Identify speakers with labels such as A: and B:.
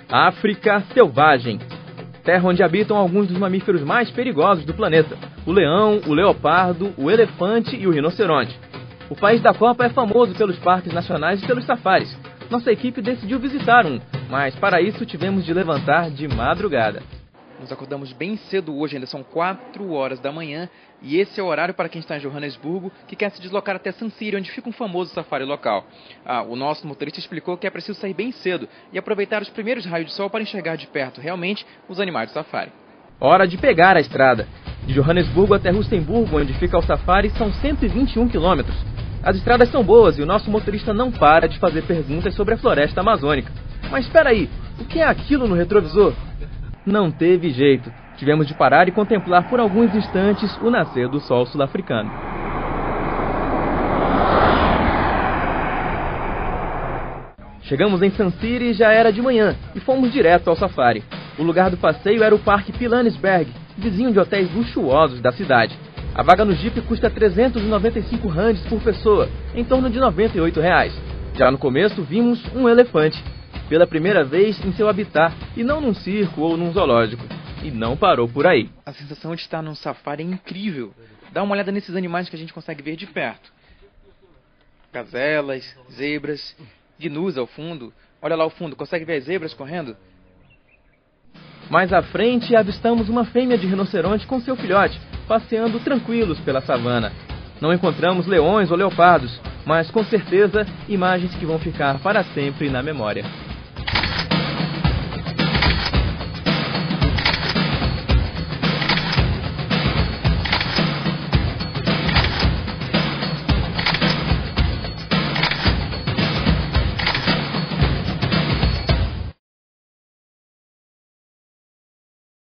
A: África selvagem. Terra onde habitam alguns dos mamíferos mais perigosos do planeta. O leão, o leopardo, o elefante e o rinoceronte. O país da Copa é famoso pelos parques nacionais e pelos safaris. Nossa equipe decidiu visitar um, mas para isso tivemos de levantar de madrugada.
B: Nos acordamos bem cedo hoje, ainda são 4 horas da manhã, e esse é o horário para quem está em Johannesburgo, que quer se deslocar até Sun City, onde fica um famoso safari local. O nosso motorista explicou que é preciso sair bem cedo e aproveitar os primeiros raios de sol para enxergar de perto, realmente, os animais do safari.
A: Hora de pegar a estrada. De Johannesburgo até Rustenburgo, onde fica o safari, são 121 quilômetros. As estradas são boas e o nosso motorista não para de fazer perguntas sobre a floresta amazônica. Mas espera aí, o que é aquilo no retrovisor? Não teve jeito. Tivemos de parar e contemplar por alguns instantes o nascer do sol sul-africano. Chegamos em Sun City e já era de manhã e fomos direto ao safari. O lugar do passeio era o Parque Pilanesberg, vizinho de hotéis luxuosos da cidade. A vaga no Jeep custa 395 rands por pessoa, em torno de R$ 98. Já no começo vimos um elefante. Pela primeira vez em seu habitat, e não num circo ou num zoológico. E não parou por aí.
B: A sensação de estar num safari é incrível. Dá uma olhada nesses animais que a gente consegue ver de perto. Gazelas, zebras, gnus ao fundo. Olha lá ao fundo, consegue ver as zebras correndo?
A: Mais à frente, avistamos uma fêmea de rinoceronte com seu filhote, passeando tranquilos pela savana. Não encontramos leões ou leopardos, mas com certeza imagens que vão ficar para sempre na memória.